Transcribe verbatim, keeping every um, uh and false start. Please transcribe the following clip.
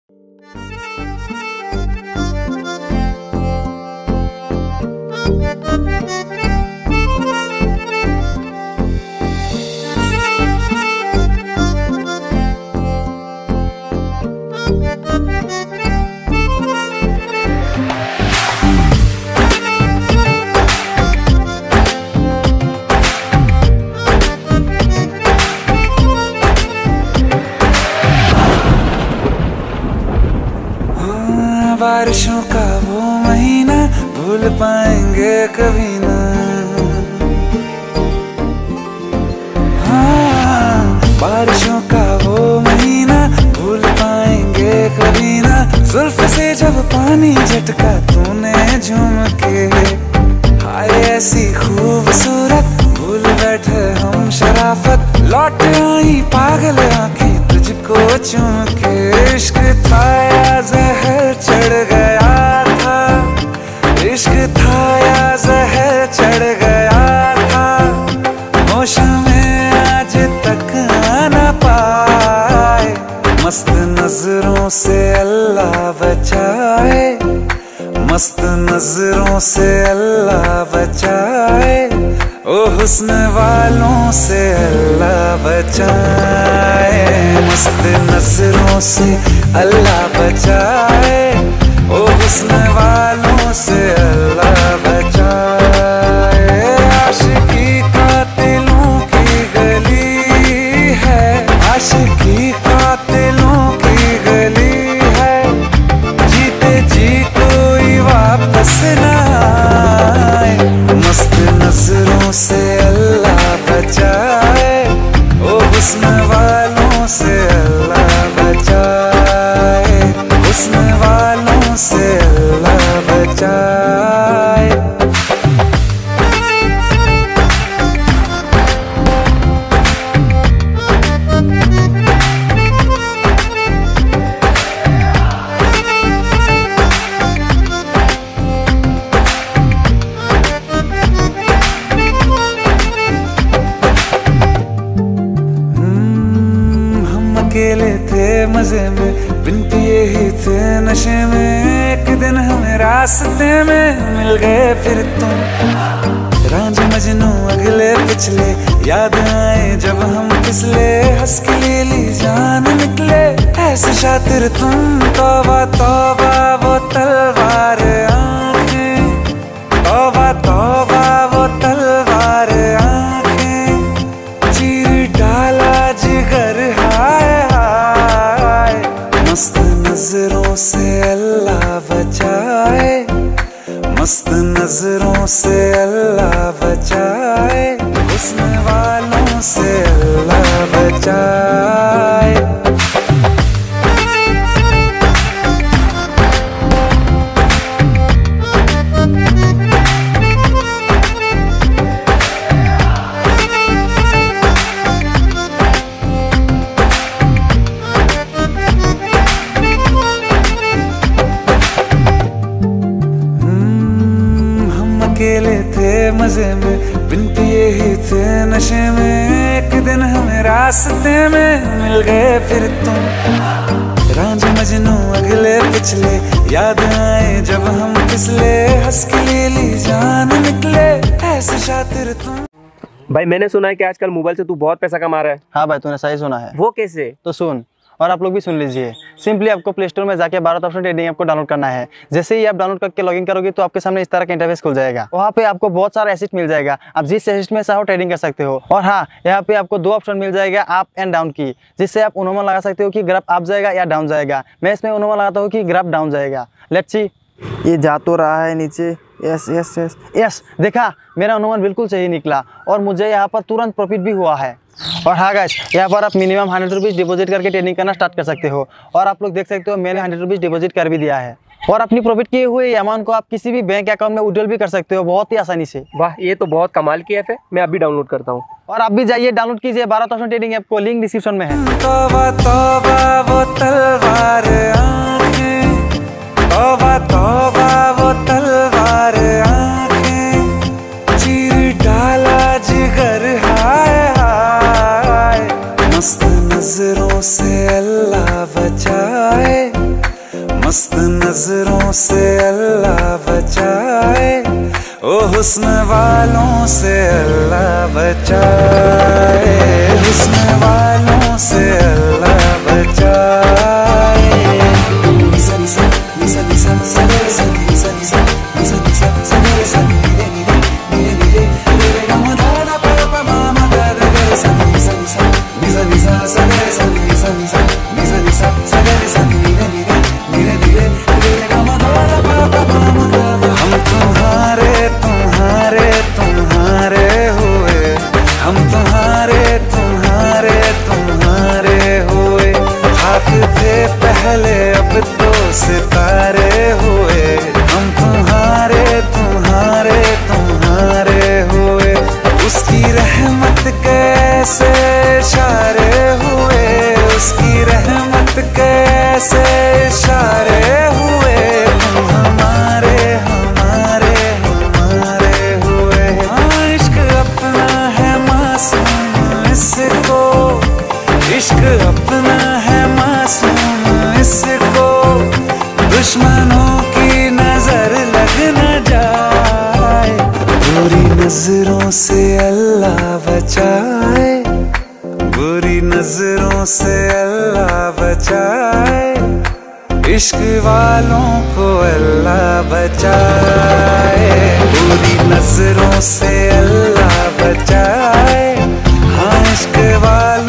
बारिशों का वो महीना भूल पाएंगे कभी ना। हाँ, बारिशों का वो महीना भूल पाएंगे कभी ना। जुल्फ से जब पानी झटका तूने झूम के, हाय ऐसी खूबसूरत भूल बैठे हम शराफत। लौट आई पागल आंखें तुझको चूम के। इश्क था या जहर चढ़ गया था, इश्क था या जहर चढ़ गया था। होश में आज तक आना पाए, मस्त नजरों से अल्लाह बचाए, मस्त नजरों से अल्लाह बचाए। ओ हुस्न वालों से अल्लाह बचाए, मस्त नजरों से अल्लाह बचाए। ओ हुस्न वालों से अल्लाह बचाए। आशिकी कातिलों की गली है, आशिकी कातिलों की गली है। जीते जी कोई वापस ना आए, मस्त नजरों से अल्लाह बचाए। ओ हुस्न वालों से अल्लाह बचाए, हुस्न वालों से अल्लाह बचाए। अकेले थे मजे में, बिन पिए ही थे नशे में। एक दिन हमें रास्ते में मिल गए फिर तुम। रांझ मजनू अगले पिछले याद आए जब हम फिसले। हंस के ले ली जान निकले ऐसे शातिर तुम। तौबा तौबा वो तलवार आंखें, तौबा तौबा वो तलवार आंखें। चीर डाला जिगर हाय हाय, मस्त नजरों से अल्लाह बचाए, मस्त नजरों से अल्लाह बचाए। हुस्न वालों से अल्लाह बचाए। अकेले थे मजे में, बिन पिए ही थे नशे में। एक दिन हमें रास्ते में मिल गए फिर तुम। रांझ मजनू अगले पिछले याद आए जब हम फिसले। हंस के ले ली जान निकले ऐसे शातिर तुम। भाई मैंने सुना है कि आजकल मोबाइल से तू बहुत पैसा कमा रहा है। हाँ भाई तूने सही सुना है। वो कैसे? तो सुन, और आप लोग भी सुन लीजिए। सिंपली आपको प्ले स्टोर में जाके भारत ऑप्शन ट्रेडिंग ऐप को डाउनलोड करना है। जैसे ही आप डाउनलोड करके लॉगिन करोगे तो आपके सामने इस तरह का इंटरफेस खुल जाएगा। वहाँ पे आपको बहुत सारा एसेट मिल जाएगा, आप जिस एसेट में चाहो ट्रेडिंग कर सकते हो। और हाँ, यहाँ पे आपको दो ऑप्शन मिल जाएगा, अप एंड डाउन की, जिससे आप अनुमान लगा सकते हो कि ग्राफ अप जाएगा या डाउन जाएगा। मैं इसमें अनुमान लगाता हूँ कि ग्राफ डाउन जाएगा। लेट्स सी, ये जा तो रहा है नीचे। यस यस यस यस, देखा मेरा अनुमान बिल्कुल सही निकला और मुझे यहाँ पर तुरंत प्रॉफिट भी हुआ है। और हाँ गाइस, यहाँ पर आप मिनिमम हंड्रेड रुपीज़ डिपॉजिट करके ट्रेडिंग करना स्टार्ट कर सकते हो। और आप लोग देख सकते हो मैंने हंड्रेड रुपीज़ डिपॉजिट कर भी दिया है। और अपनी प्रॉफिट किए हुए अमाउंट को आप किसी भी बैंक अकाउंट में विड्रॉल भी कर सकते हो बहुत ही आसानी से। वाह, ये तो बहुत कमाल की ऐप है। मैं अभी डाउनलोड करता हूँ। और आप भी जाइए डाउनलोड कीजिए भारत ऑप्शन ट्रेडिंग ऐप को, लिंक डिस्क्रिप्शन में है। तौबा तौबा वो तलवार आंखें, तौबा तौबा वो तलवार आंखें। चीर डाला जिगर हाय हाय, मस्त नजरों से अल्लाह बचाए। नजरों से अल्लाह बचाए, ओ हुस्न वालों से अल्लाह बचाए, हुस्न वालों से अल्लाह बचाए। निसा निसा निसा निसा सा रे सा निसा निसा निसा निसा सा रे सा नी रे नी रे नी रे नी रे रे रे गा मा धा धा पा पा मा मा गा रे गा रे सा निसा निसा निसा निसा सा रे सा निसा निसा निसा निसा सा रे सा नी रे नी रे नी रे नी रे रे रे गा मा धा धा पा पा मा मा गा रे। हम तुम्हारे तुम्हारे तुम्हारे हुए, हम तुम्हारे तुम्हारे तुम्हारे हुए, खाक थे पहले अब तो सितारे हुए, हम तुम्हारे तुम्हारे तुम्हारे हुए, उसकी रहमत कैसे इशारे हुए, उसकी रहमत कैसे इशारे हुए, तुम हमारे हमारे हमारे हुए। हाँ, इश्क अपना है मासूम इसको, इश्क अपना है मासूम इसको, दुश्मनों की नजर लग न जाए, बुरी नजरों से अल्लाह बचाए, बुरी नजरों से अल्लाह बचाए, इश्क वालों को अल्लाह बचाए, बुरी नजरों से अल्लाह बचाए, हाँ इश्क वालों